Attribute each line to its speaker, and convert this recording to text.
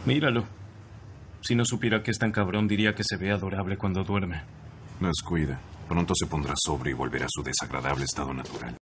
Speaker 1: Míralo. Si no supiera que es tan cabrón, diría que se ve adorable cuando duerme.
Speaker 2: Descuida. Pronto se pondrá sobrio y volverá a su desagradable estado natural.